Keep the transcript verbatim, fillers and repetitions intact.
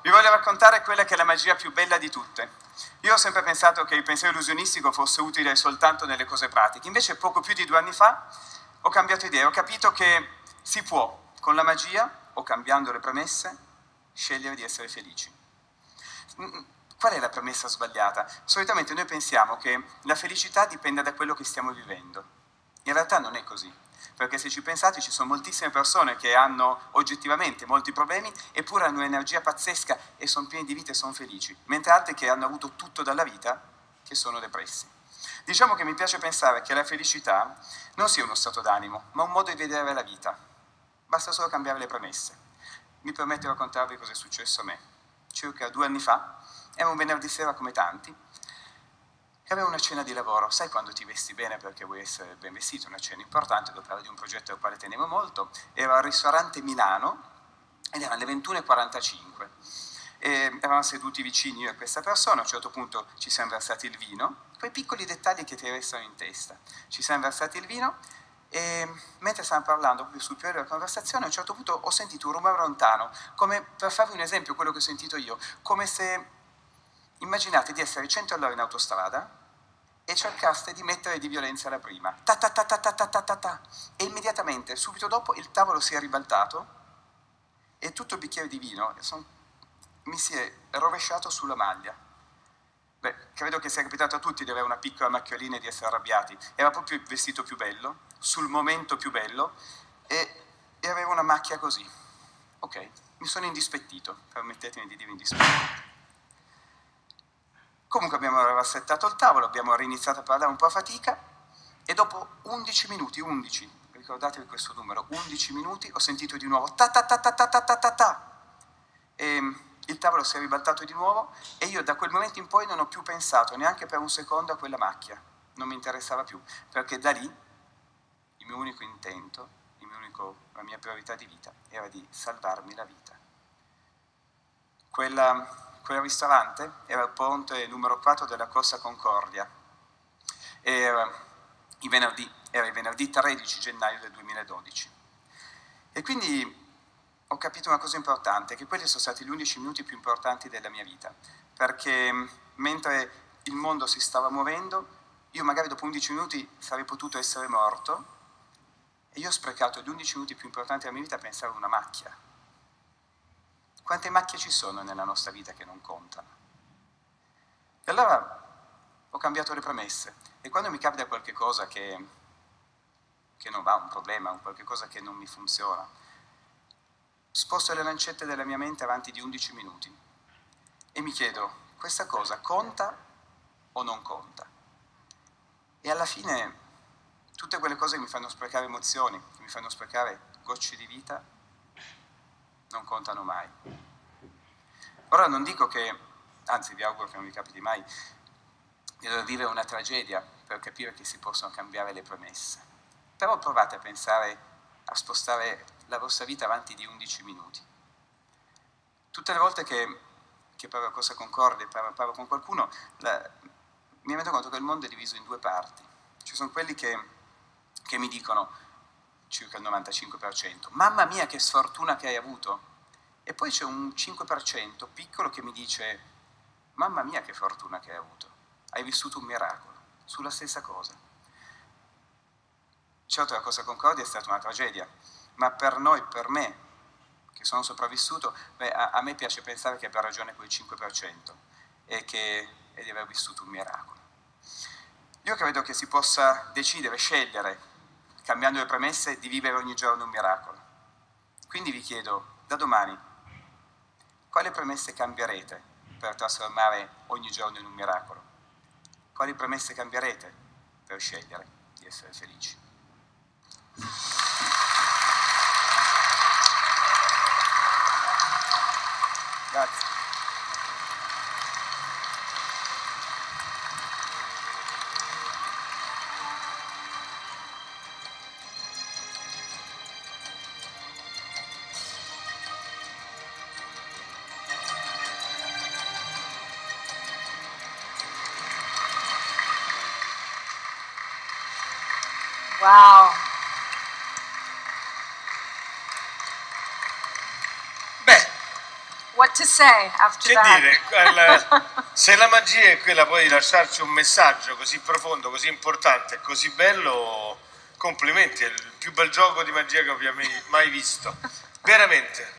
Vi voglio raccontare quella che è la magia più bella di tutte. Io ho sempre pensato che il pensiero illusionistico fosse utile soltanto nelle cose pratiche, invece poco più di due anni fa ho cambiato idea, ho capito che si può, con la magia o cambiando le premesse, scegliere di essere felici. Qual è la premessa sbagliata? Solitamente noi pensiamo che la felicità dipenda da quello che stiamo vivendo. In realtà non è così, perché se ci pensate ci sono moltissime persone che hanno oggettivamente molti problemi eppure hanno un'energia pazzesca e sono pieni di vita e sono felici, mentre altri che hanno avuto tutto dalla vita che sono depressi. Diciamo che mi piace pensare che la felicità non sia uno stato d'animo, ma un modo di vedere la vita. Basta solo cambiare le premesse. Mi permetto di raccontarvi cosa è successo a me. Circa due anni fa, era un venerdì sera come tanti, e avevo una cena di lavoro. Sai quando ti vesti bene perché vuoi essere ben vestito, una cena importante, dopo di un progetto al quale tenevo molto. Ero al ristorante Milano ed erano le ventuno e quarantacinque. E eravamo seduti vicini io e questa persona, a un certo punto ci siamo versati il vino, quei piccoli dettagli che ti restano in testa. Ci siamo versati il vino e mentre stavamo parlando proprio sul periodo della conversazione, a un certo punto ho sentito un rumore lontano, come per farvi un esempio quello che ho sentito io, come se immaginate di essere cento all'ora in autostrada e cercaste di mettere di violenza la prima, ta ta ta ta ta ta ta ta ta, e immediatamente, subito dopo, il tavolo si è ribaltato e tutto il bicchiere di vino son, mi si è rovesciato sulla maglia. Beh, credo che sia capitato a tutti di avere una piccola macchiolina e di essere arrabbiati. Era proprio il vestito più bello, sul momento più bello, e, e avevo una macchia così. Ok, mi sono indispettito, permettetemi di dire indispettito. Comunque abbiamo rassettato il tavolo, abbiamo riniziato a parlare un po' a fatica e dopo undici minuti, undici, ricordatevi questo numero, undici minuti, ho sentito di nuovo ta ta ta ta ta ta ta ta ta. E il tavolo si è ribaltato di nuovo e io da quel momento in poi non ho più pensato neanche per un secondo a quella macchia, non mi interessava più, perché da lì il mio unico intento, il mio unico, la mia priorità di vita era di salvarmi la vita. Quella... Quel ristorante era il ponte numero quattro della Corsa Concordia. Era il venerdì, era il venerdì tredici gennaio del duemiladodici. E quindi ho capito una cosa importante, che quelli sono stati gli undici minuti più importanti della mia vita, perché mentre il mondo si stava muovendo, io magari dopo undici minuti sarei potuto essere morto, e io ho sprecato gli undici minuti più importanti della mia vita a pensare a una macchia. Quante macchie ci sono nella nostra vita che non contano? E allora ho cambiato le premesse e quando mi capita qualche cosa che, che non va, un problema, un qualche cosa che non mi funziona, sposto le lancette della mia mente avanti di undici minuti e mi chiedo, questa cosa conta o non conta? E alla fine tutte quelle cose che mi fanno sprecare emozioni, che mi fanno sprecare gocce di vita, non contano mai. Ora non dico che, anzi vi auguro che non vi capiti mai, di dover vivere una tragedia per capire che si possono cambiare le premesse. Però provate a pensare, a spostare la vostra vita avanti di undici minuti. Tutte le volte che, che parlo a Corsa Concordia, parlo, parlo con qualcuno, la, mi rendo conto che il mondo è diviso in due parti. Ci sono quelli che, che mi dicono, circa il novantacinque per cento, mamma mia che sfortuna che hai avuto, e poi c'è un cinque per cento piccolo che mi dice, mamma mia che fortuna che hai avuto, hai vissuto un miracolo, sulla stessa cosa. Certo la Corsa Concordia è stata una tragedia, ma per noi, per me, che sono sopravvissuto, beh, a, a me piace pensare che abbia ragione quel cinque per cento e, che, e di aver vissuto un miracolo. Io credo che si possa decidere, scegliere, cambiando le premesse, di vivere ogni giorno un miracolo. Quindi vi chiedo, da domani, quali premesse cambierete per trasformare ogni giorno in un miracolo? Quali premesse cambierete per scegliere di essere felici? Grazie. Wow. Beh, What to say after Che that? dire, quella- se la magia è quella poi di lasciarci un messaggio così profondo, così importante e così bello, complimenti, è il più bel gioco di magia che abbia mai mai visto. Veramente.